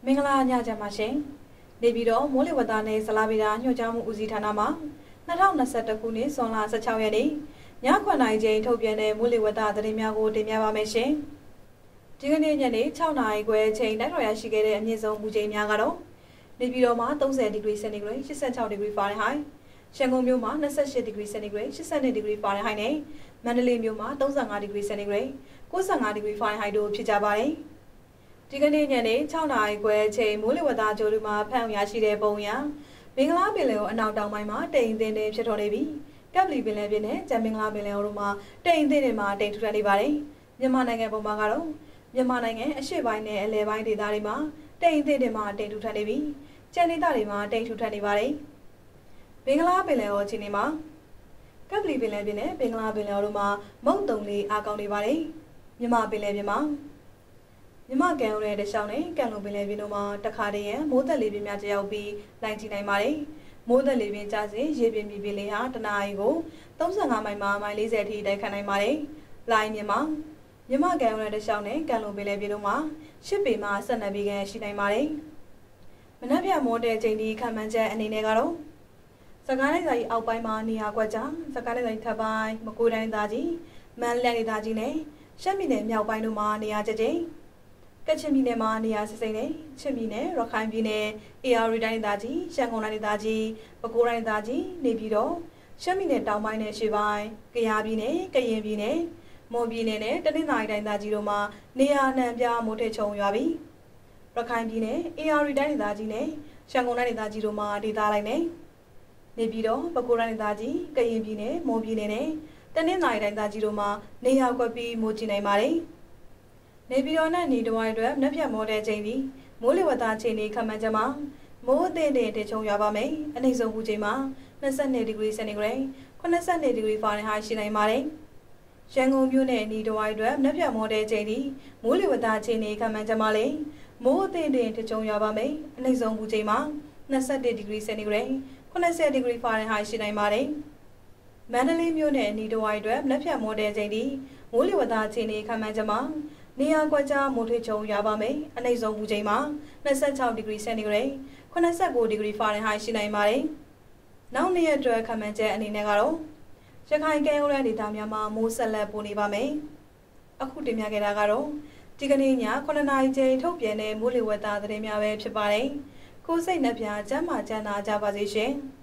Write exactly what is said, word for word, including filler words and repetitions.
မင်္ဂလာညချမ်းပါရှင်နေပြည်တော်မိုးလေဝသနဲ့ဇလာဗီတာညွှန်ကြားမှုဦးစီးဌာနမှ၂၀၂၁ခုနှစ်ဇွန်လ၁၆ရက်နေ့ညခွန်နိုင်ချိန်ထုတ်ပြန်တဲ့မိုးလေဝသသတင်းများကိုတင်ပြပါမယ်ရှင်ဒီကနေ့ညနေ၆နာရီခွဲချိန်တိုက်တော်ရရှိခဲ့တဲ့အမြင့်ဆုံးမူချိန်များကတော့နေပြည်တော်မှာ၃၀ဒီဂရီစင်တီဂရိတ်၈၆ဒီဂရီဖာရင်ဟိုက်ရန်ကုန်မြို့မှာ၂၈ဒီဂရီစင်တီဂရိတ်၈၂ဒီဂရီဖာရင်ဟိုက်နဲ့မန္တလေးမြို့မှာ၃၅ဒီဂရီစင်တီဂရိတ်၉၅ဒီဂရီဖာရင်ဟိုက်တို့ဖြစ်ကြပါတယ်ဒီကနေ့ညနေ၆နာရီခွဲချိန်မိုးလေဝသကြိုးလူမှာဖမ်းရရှိတဲ့ပုံရမင်္ဂလာပင်လယ်ကိုအနောက်တောင်ပိုင်းမှာတိမ်အထင်းတွေဖြစ်တော်နေပြီးကပ်လီပင်လယ်ပြင်နဲ့ကျန်မင်္ဂလာပင်လယ်တို့မှာတိမ်အထင်းတွေမှာတိမ်ထူထပ်နေပါတယ်မြန်မာနိုင်ငံပုံမှာကတော့မြန်မာနိုင်ငံအရှေ့ပိုင်းနဲ့အလယ်ပိုင်းဒေသတွေမှာတိမ်အထင်းတွေမှာတိမ်ထူထပ်နေပြီးကျန်ဒေသတွေမှာတိမ်ထူထပ်နေပါတယ်မင်္ဂလာပင်လယ်ကိုချင်းနေမှာကပ်လီပင်လယ်ပြင်နဲ့မင်္ဂလာပင်လယ်တို့မှာမုတ်တုံလေးအားကောင်းနေပါတယ်မြန်မာပင်လယ်ပြင်မှာမြမကန်ရဲတရှောင်းနဲ့ကန်လုံပင်လယ်ပြင်တို့မှာတခါတည်းရန်မိုးသက်လေပြင်းများကြောက်ပြီးလိုင်းကြည့်နိုင်ပါတယ်။မိုးသက်လေပြင်းကျစဉ်ရေပြင်မြေပြင်လေဟာတနအီကို၃၅မိုင်မှမိုင်၄၀အထိတိုက်ခတ်နိုင်ပါတယ်။လိုင်းမြမမြမကန်ရဲတရှောင်းနဲ့ကန်လုံပင်လယ်ပြင်တို့မှာ၈ပေမှ၁၂ပေခန့်ရှိနိုင်ပါတယ်။မနက်ဖြန်မိုးတဲ့ချိန်ဒီခံမှန်းချက်အနေနဲ့ကတော့စကိုင်းတိုင်းသားကြီးအောက်ပိုင်းမှာနေရာကွက်ကြားစကိုင်းတိုင်းသားကြီးထပ်ပိုင်းမကွေးတိုင်းသားကြီးမန္တလေးတိုင်းသားကြီးနဲ့ရှမ်းပြည်နယ်မြောက်ပိုင်းတို့မှာနေရာကျကျကချင်ပြည်နယ်မှာနေရာစိစိမ့်နဲ့ချင်းပြည်နယ်ရခိုင်ပြည်နယ်အေရရီတိုင်းဒေသကြီးရန်ကုန်တိုင်းဒေသကြီးပဲခူးတိုင်းဒေသကြီးနေပြည်တော်ရှမ်းပြည်နယ်တောင်ပိုင်းနဲ့ရှေ့ပိုင်းကယားပြည်နယ်ကရင်ပြည်နယ်မွန်ပြည်နယ်နဲ့တနင်္သာရီတိုင်းဒေသကြီးတို့မှာနေရာနှံပြမိုးထစ်ချုံရွာပြီးရခိုင်ပြည်နယ်အေရရီတိုင်းဒေသကြီးနဲ့ရန်ကုန်တိုင်းဒေသကြီးတို့မှာဒေသလိုက်နဲ့နေပြည်တော်ပဲခူးတိုင်းဒေသကြီးကရင်ပြည်နယ်မွန်ပြည်နယ်နဲ့တနင်္သာရီတိုင်းဒေသကြီးတို့မှာနေရာကွက်ပြီးမိုးကျနိုင်ပါတယ်နေပြည်တော်နဲ့နေတဝိုင်းအတွက်နှက်ဖြတ်မောတဲ့ချိန်ပြီးမိုးလေဝသချိန်တွေခန့်မှန်းချက်မှာမိုးအသင့်တဲ့တချုံရွာပါမယ်အနည်းဆုံးပူချိန်မှာ၂၂ဒီဂရီစင်တီဂရိတ်၈၂ဒီဂရီဖာရင်ဟိုက်ရှိနိုင်ပါတယ်ရန်ကုန်မြို့နဲ့နေတဝိုင်းအတွက်နှက်ဖြတ်မောတဲ့ချိန်ဒီမိုးလေဝသချိန်တွေခန့်မှန်းချက်မှာလေမိုးအသင့်တဲ့တချုံရွာပါမယ်အနည်းဆုံးပူချိန်မှာ၂၁ဒီဂရီစင်တီဂရိတ်၈၀ဒီဂရီဖာရင်ဟိုက်ရှိနိုင်ပါတယ်မန္တလေးမြို့နဲ့နေတဝိုင်းအတွက်နှက်ဖြတ်မောတဲ့ချိန်ဒီမိုးလေဝသချိန်တွေခန့်မှန်းချက်မှာနေရာကွက်ကြားမိုးထွေးချုံရွာပါမယ်အနည်းဆုံးပူချိန်မှာ၂၆ဒီဂရီစင်တီဂရိတ်၈၉ဒီဂရီဖာရင်ဟိုက်ရှိနိုင်ပါတယ်နောက်နေ့ရက်အတွက်ခန့်မှန်းချက်အနေနဲ့ကတော့ရခိုင်ကမ်းရိုးတန်းဒေသများမှာမိုးဆက်လက်ပိုနေပါမယ်အခုတင်ပြခဲ့တာကတော့ဒီကနေ့ည9နာရီချိန်ထုတ်ပြန်တဲ့မိုးလေဝသသတင်းများပဲဖြစ်ပါတယ်ကိုယ်စိတ်နှပြကျမ်းမာကျမ်းသာကြပါစေရှင်